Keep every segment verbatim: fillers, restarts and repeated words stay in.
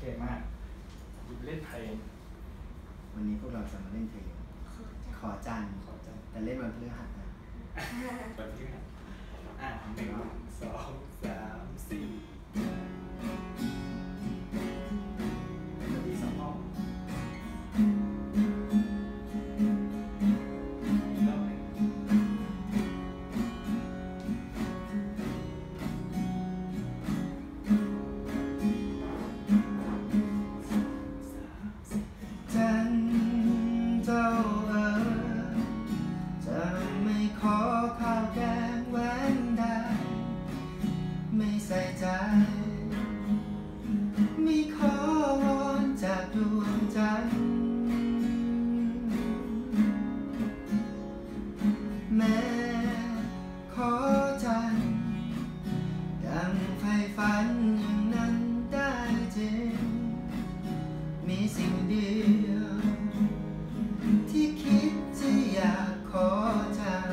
มากหยิบเล่นเพลงวันนี้พวกเราจะมาเล่นเพลงขอจันขอจันแต่เล่นวันพฤหัสนะวันพฤหัสอ่ะหนึ่งสองสามสี่วันที่สองห้องใส่ใจไม่ขอวอนจากดวงจันทร์แม้ขอจันทร์ดังไฟฝันอย่างนั้นได้จริงมีสิ่งเดียวที่คิดจะอยากขอจาก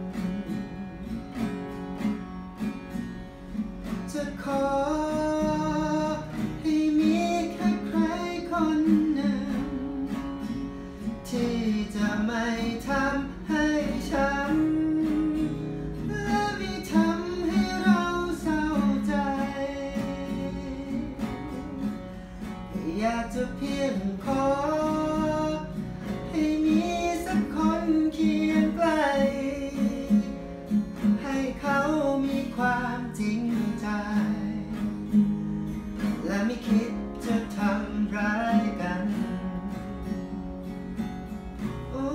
จะขอให้มีแค่ใครคนหนึ่งที่จะไม่ทำให้ช้ำและไม่ทำให้เราเศร้าใจอยากจะเพียงขอให้มีสักคนเคียงใกล้ให้เขามีความจริงใจและไม่คิดจะทำร้ายกันโอ้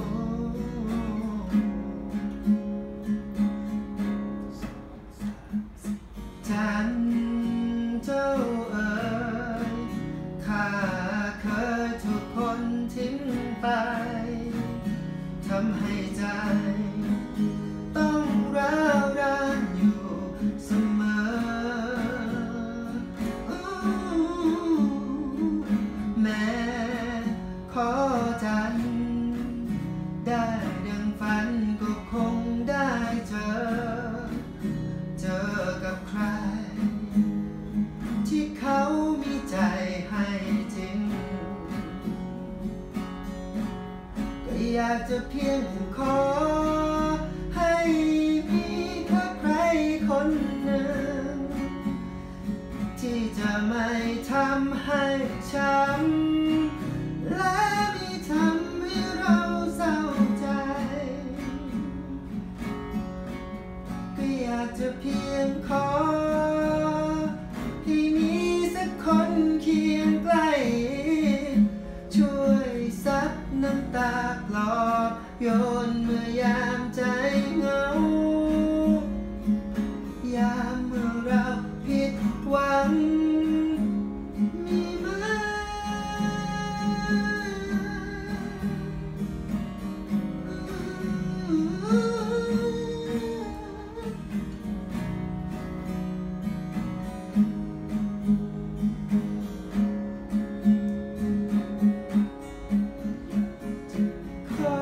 จันเจ้าเอ๋ยข้าเคยถูกคนทิ้งไปทำให้ใจต้องร้าวรานอยู่เสมอแม้ขอจันได้ดังฝันก็คงได้เจอเจอกับใครที่เขามีใจให้จริงก็อยากจะเพียงขอให้มีแค่ใครคนหนึ่งที่จะไม่ทำให้ช้ำและไม่ทำให้เราเศร้าใจก็อยากจะเพียงขอให้มีสักคนเคียงใกล้ช่วยซับน้ำตาปลอบโยนเมื่อยามใจเหงายามเมื่อเราผิดหวังมีไหมขอ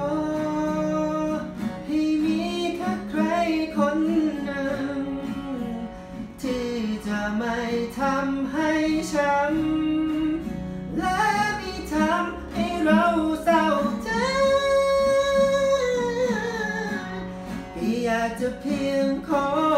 ให้มีแค่ใครคนหนึ่งที่จะไม่ทำให้ช้ำและไม่ทำให้เราเศร้าใจก็อยากจะเพียงขอ